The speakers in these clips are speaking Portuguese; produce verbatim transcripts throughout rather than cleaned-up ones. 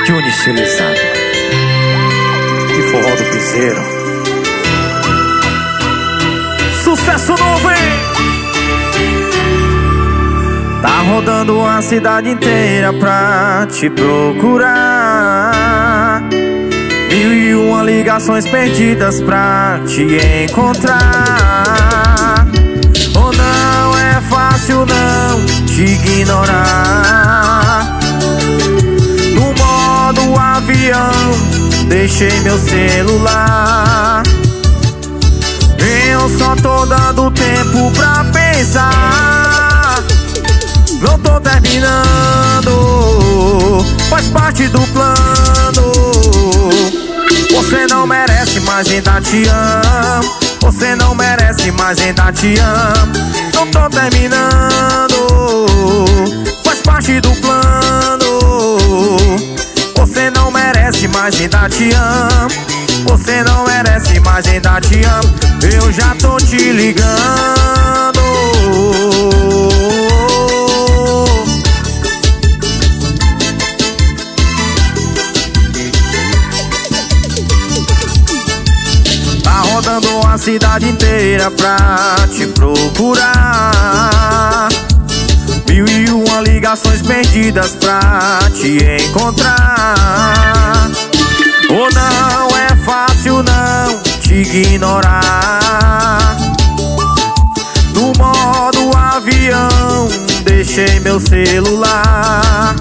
Júnior estilizado e forró do piseiro. Sucesso novo, hein? Tá rodando a cidade inteira pra te procurar. Mil e uma ligações perdidas pra te encontrar. Oh, não é fácil não te ignorar. No modo avião deixei meu celular. Eu só tô dando tempo pra pensar. Não tô terminando, faz parte do plano. Você não merece, mas ainda te amo. Você não merece, mas ainda te amo. Não tô terminando, faz parte do plano. Você não merece, mas ainda te amo. Você não merece, mas ainda te amo. Eu já tô te ligando. Tá rodando a cidade inteira pra te procurar. Mil e uma ligações perdidas pra te encontrar. Oh, não é fácil não te ignorar. No modo avião deixei meu celular.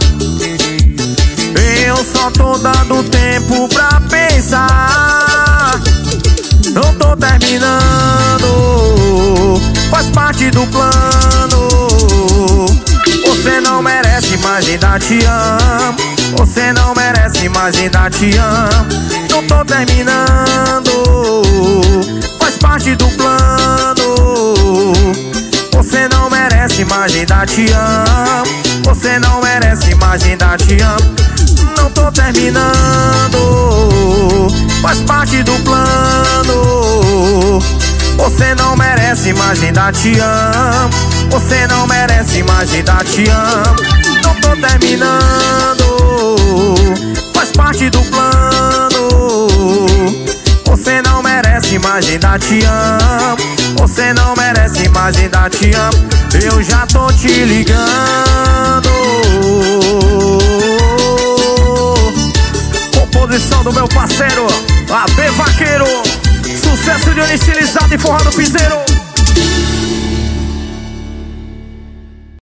Eu só tô dando tempo pra pensar. Não tô terminando, faz parte do plano. Você não merece, mas ainda te amo. Você não merece, mas ainda te amo. Não tô terminando, faz parte do plano. Você não merece, mas ainda te amo. Você não merece, mas ainda te amo. Não tô terminando, faz parte do plano. Você não merece, mas ainda te amo. Você não merece, mas ainda te amo. Não tô terminando, faz parte do plano. Você não merece, mas ainda te amo. Você não merece, mas ainda te amo. Eu já tô te ligando. Composição do meu parceiro A B Vaqueiro. Sucesso de um estilizado e forró do piseiro.